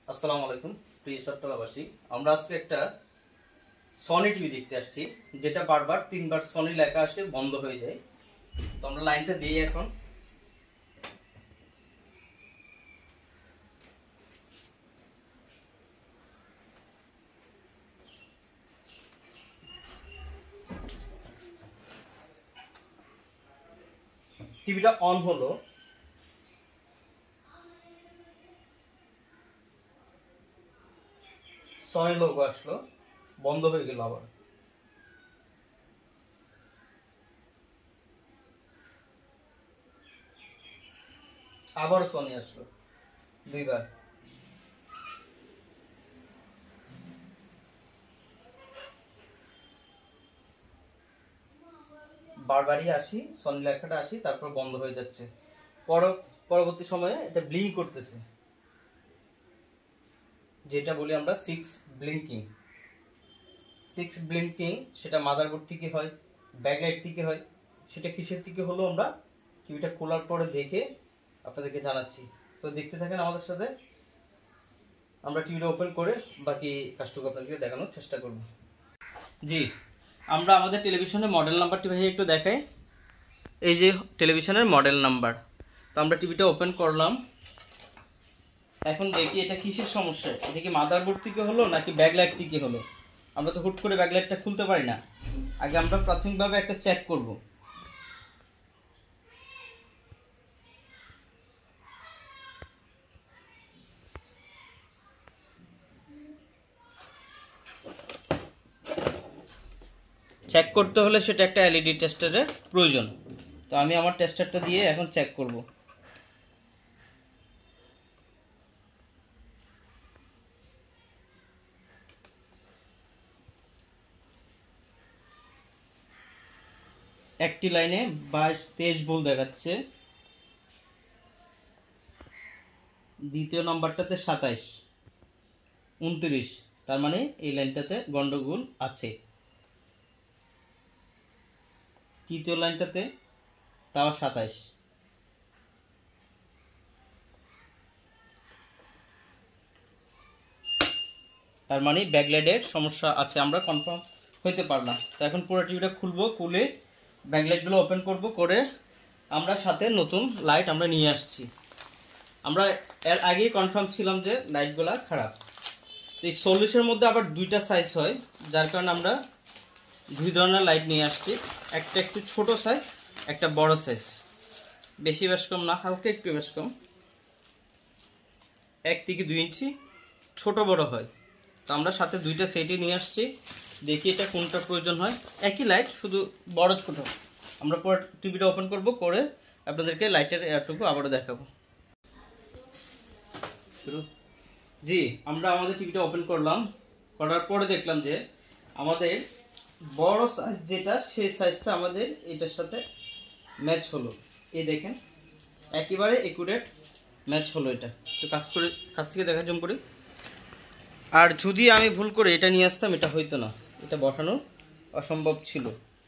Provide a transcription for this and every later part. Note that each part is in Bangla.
আসসালামু আলাইকুম প্রিয় চট্টগ্রামবাসী। আমরা আজকে একটা সনি টিভি দেখতে আসছি, যেটা বারবার 3বার সনি লেখা আসে বন্ধ হয়ে যায়। তো আমরা লাইনটা দিই এখন। টিভিটা অন হলো, সনি লোগো আসলো, বন্ধ হয়ে গেল। আবার সনি আসলো 2বার। বারবারই আসি, সনি লেখাটা আসি, তারপর বন্ধ হয়ে যাচ্ছে। পরবর্তী সময়ে এটা ব্লিঙ্ক করতেছে, যেটা বলি আমরা সিক্স ব্লিঙ্কিং। সেটা মাদারবোর্ড থেকে হয়, ব্যাকলাইট থেকে হয়, সেটা কিসের থেকে হলো আমরা টিভিটা খোলার পরে দেখে আপনাদেরকে জানাচ্ছি। তো দেখতে থাকেন আমাদের সাথে। আমরা টিভিটা ওপেন করে বাকি কাজটুকু আপনাদেরকে দেখানোর চেষ্টা করব। জি, আমরা আমাদের টেলিভিশনের মডেল নাম্বারটি ভাই একটু দেখাই। এই যে টেলিভিশনের মডেল নাম্বার। তো আমরা টিভিটা ওপেন করলাম, এখন দেখি এটা কিসের সমস্যা। এটা কি মাদারবোর্ড থেকে হলো নাকি ব্যাকলাইট থেকে হলো। আমরা তো হুট করে ব্যাকলাইটটা খুলতে পারি না, আগে আমরা প্রাথমিকভাবে একটা চেক করব। চেক করতে হলে সেটা একটা এলইডি টেস্টারের প্রয়োজন। তো আমি আমার টেস্টারটা দিয়ে এখন চেক করব। একটি লাইনে 22-23 ভোল্ট দেখাচ্ছে, দ্বিতীয় নাম্বারটাতে 27-29। তার মানে এই লাইনটাতে গন্ডগোল আছে। তৃতীয় লাইনটাতে তাও 27। তার মানে ব্যাকলাইটের সমস্যা আছে, আমরা কনফার্ম হইতে পারলাম। তো এখন পুরো টিভিটা খুলবো, খুলে ব্যাকলাইটগুলো ওপেন করব, করে আমরা সাথে নতুন লাইট আমরা নিয়ে আসছি। আমরা এর আগেই কনফার্ম ছিলাম যে লাইটগুলা খারাপ। এই 40-এর মধ্যে আবার 2টা সাইজ হয়, যার কারণে আমরা 2 ধরনের লাইট নিয়ে আসছি। একটা একটু ছোট সাইজ, একটা বড় সাইজ। বেশি বেশ কম না, হালকা একটু বেশ কম, 1 থেকে 2 ইঞ্চি ছোট বড় হয়। তো আমরা সাথে 2টা সেটই নিয়ে আসছি। দেখি এটা কোনটা প্রয়োজন হয়। একই লাইট, শুধু বড় ছোট। আমরা পরে টিভিটা ওপেন করব, করে আপনাদেরকে লাইটের এয়ারটুকু আবারও দেখাবো। শুরু। জি, আমরা আমাদের টিভিটা ওপেন করলাম, করার পরে দেখলাম যে আমাদের বড় সাইজ যেটা, সেই সাইজটা আমাদের এটার সাথে ম্যাচ হলো। এই দেখেন, একেবারে একুরেট ম্যাচ হলো। এটা একটু কাছ থেকে দেখা জুম করি। আর যদি আমি ভুল করে এটা নিয়ে আসতাম, এটা হইতো না, এটা বসানো অসম্ভব ছিল।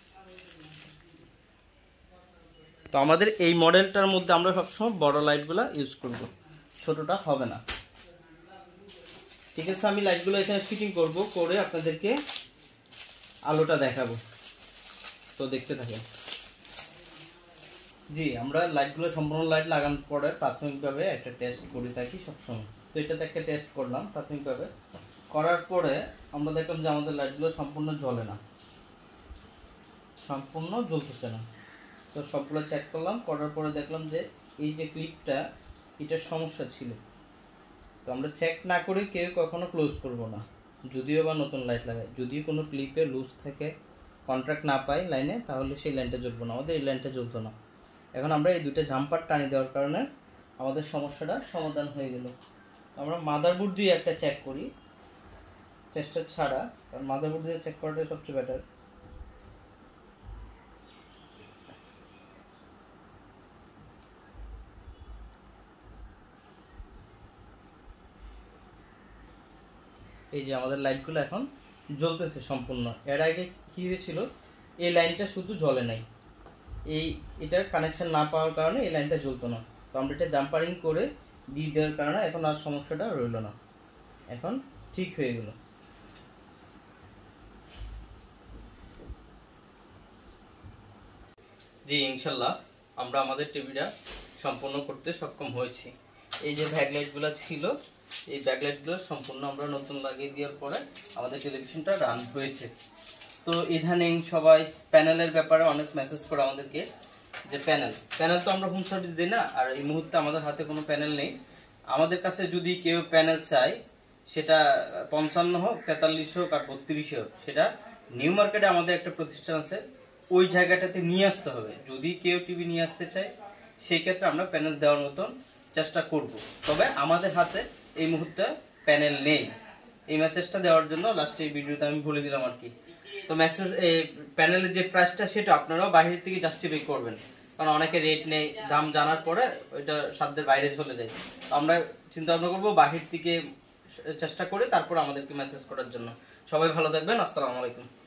তো আমাদের এই মডেলটার মধ্যে আমরা সবসময় বড় লাইটগুলো ইউজ করব, ছোটটা হবে না। ঠিক আছে, আমি লাইটগুলো এখানে ফিটিং করব, করে আপনাদেরকে আলোটা দেখাবো। তো দেখতে থাকেন। জি, আমরা লাইটগুলো সম্পূর্ণ লাইট লাগানোর পরে প্রাথমিকভাবে একটা টেস্ট করে থাকি সবসময়। তো এটাতে একটা টেস্ট করলাম প্রাথমিকভাবে। করার পরে আমরা দেখলাম যে আমাদের লাইটগুলো সম্পূর্ণ জ্বলে না, সম্পূর্ণ জ্বলতেছে না। তো সবগুলো চেক করলাম, করার পরে দেখলাম যে এই যে ক্লিপটা, এটার সমস্যা ছিল। তো আমরা চেক না করে কেউ কখনো ক্লোজ করব না, যদিও বা নতুন লাইট লাগাই। যদি কোনো ক্লিপে লুজ থাকে, কন্ট্রাক্ট না পাই লাইনে, তাহলে সেই লাইনটা জ্বলবো না। আমাদের এই লাইনটা জ্বলতো না। এখন আমরা এই 2টা জাম্পার টানি দেওয়ার কারণে আমাদের সমস্যাটা সমাধান হয়ে গেল। আমরা মাদারবোর্ড দিয়ে একটা চেক করি, টেস্টার ছাড়া, কারণ মাদারবোর্ড দিয়ে চেক করাটাই সবচেয়ে বেটার। এই যে আমাদের লাইটগুলো এখন জ্বলতেছে সম্পূর্ণ। এর আগে কি হয়েছিল, এই লাইনটা শুধু জ্বলে নাই, এটার কানেকশন না পাওয়ার কারণে এই লাইনটা জ্বলতো না। তো আমরা এটা জাম্পারিং করে দিয়ে দেওয়ার কারণে এখন আর সমস্যাটা রইল না। এখন ঠিক হয়ে গেল। জি ইনশাল্লাহ আমরা আমাদের টিভিটা সম্পূর্ণ করতে সক্ষম হয়েছি। এই যে ব্যাকলাইটগুলো ছিল, এই ব্যাকলাইটগুলো সম্পূর্ণ আমরা নতুন লাগিয়ে দেওয়ার পরে আমাদের টেলিভিশনটা রান হয়েছে। তো ইদানিং সবাই প্যানেলের ব্যাপারে অনেক মেসেজ করে আমাদেরকে, যে প্যানেল তো আমরা হোম সার্ভিস দিই না, আর এই মুহূর্তে আমাদের হাতে কোনো প্যানেল নেই। আমাদের কাছে যদি কেউ প্যানেল চায়, সেটা 55 হোক, 43 হোক আর 32 হোক, সেটা নিউ মার্কেটে আমাদের একটা প্রতিষ্ঠান আছে, ওই জায়গাটাতে নিয়ে আসতে হবে। যদি কেউ টিভি নিয়ে আসতে চায়, সেই ক্ষেত্রে আমরা প্যানেল দেওয়ার মতন চেষ্টা করব। তবে আমাদের হাতে এই মুহূর্তে প্যানেল নেই। এই মেসেজটা দেওয়ার জন্য লাস্টে এই ভিডিওতে আমি বলে দিলাম আর কি। তো মেসেজ প্যানেলের যে প্রাইসটা সেটা আপনারাও বাইরে থেকে জাস্টিফাই করবেন, কারণ অনেকে রেট নেই, দাম জানার পরে ওইটা সাধ্যের বাইরে চলে যায়। তো আমরা চিন্তা ভাবনা করবো বাহির থেকে চেষ্টা করে তারপর আমাদেরকে মেসেজ করার জন্য। সবাই ভালো থাকবেন, আসসালামু আলাইকুম।